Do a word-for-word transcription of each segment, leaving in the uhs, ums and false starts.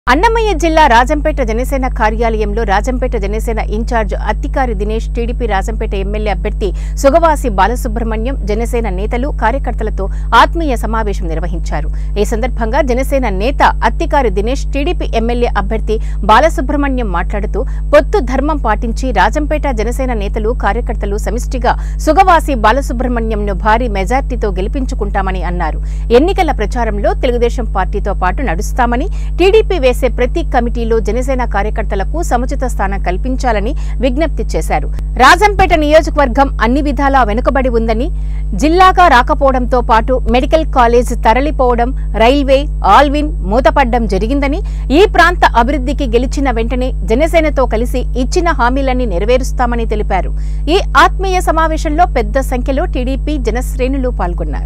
అన్నమయ్య జిల్లా రాజంపేట జనసేన కార్యాలయంలో Rajampet Janasena incharge Athikari Dinesh, TDP Rajampet MLA అభ్యర్థి సుగవాసి బాలసుబ్రహ్మణ్యం, జనసేన నేతలు, కార్యకర్తలతో ఆత్మీయ సమావేశం నిర్వహించారు. ఈ సందర్భంగా జనసేన నేత అత్తికారి దినేష్, టీడీపీ ఎమ్మెల్యే అభ్యర్థి బాలసుబ్రహ్మణ్యం మాట్లాడుతూ పొత్తు ధర్మం పాటించి రాజంపేట జనసేన నేతలు, కార్యకర్తలు సమిష్టిగా సుగవాసి బాలసుబ్రహ్మణ్యంను భారీ మెజార్టీతో గెలిపించుకుంటామని అన్నారు. ఎన్నికల ప్రచారంలో తెలుగుదేశం పార్టీతో పాటు నడుస్తామని, టీడీపీ వేసే ప్రతి కమిటీలో జనసేన కార్యకర్తలకు సముచిత స్థానం కల్పించాలని విజ్ఞప్తి చేశారు. రాజంపేట నియోజకవర్గం అన్ని విధాలా వెనుకబడి ఉందని, జిల్లాగా రాకపోవడంతో పాటు మెడికల్ కాలేజ్ తరలిపోవడం, రైల్వే, ఆల్విన్ మూతపడ్డం జరిగిందని, ఈ ప్రాంత అభివృద్ధికి గెలిచిన వెంటనే జనసేనతో కలిసి ఇచ్చిన హామీలన్నీ నెరవేరుస్తామని తెలిపారు. ఈ ఆత్మీయ సమావేశంలో పెద్ద సంఖ్యలో టీడీపీ జనశ్రేణులు పాల్గొన్నారు.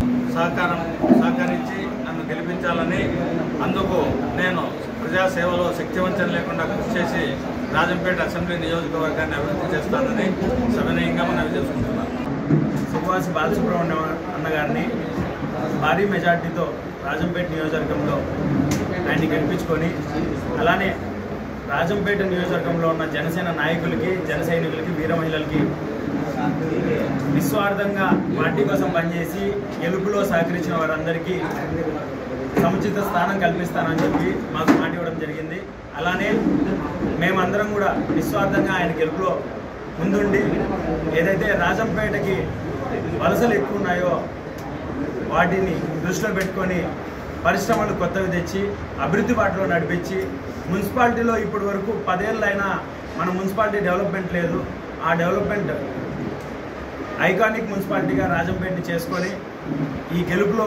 అందుకు నేను ప్రజాసేవలో శక్తివంచన లేకుండా కృషి చేసి రాజంపేట అసెంబ్లీ నియోజకవర్గాన్ని అభివృద్ధి చేస్తానని సవినయంగా మనవి చేసుకుంటున్నాను. సుగవాసి బాలసుబ్రహ్మణ్యం అన్నగారిని భారీ మెజార్టీతో రాజంపేట నియోజకవర్గంలో ఆయన్ని గెలిపించుకొని, అలానే రాజంపేట నియోజకవర్గంలో ఉన్న జనసేన నాయకులకి, జన సైనికులకి, వీర మహిళలకి నిస్వార్థంగా పార్టీ కోసం పనిచేసి గెలుపులో సహకరించిన వారందరికీ సముచిత స్థానం కల్పిస్తానని చెప్పి మాకు మాట ఇవ్వడం జరిగింది. అలానే మేమందరం కూడా నిస్వార్థంగా ఆయన గెలుపులో ముందుండి ఏదైతే రాజంపేటకి వలసలు ఎక్కువ ఉన్నాయో వాటిని దృష్టిలో పెట్టుకొని పరిశ్రమలు కొత్తవి తెచ్చి అభివృద్ధి బాటలో నడిపించి, మున్సిపాలిటీలో ఇప్పటి వరకు పదేళ్ళైనా మన మున్సిపాలిటీ డెవలప్మెంట్ లేదు. ఆ డెవలప్మెంట్ ఐకానిక్ మున్సిపాలిటీగా రాజంపేటని చేసుకొని ఈ గెలుపులో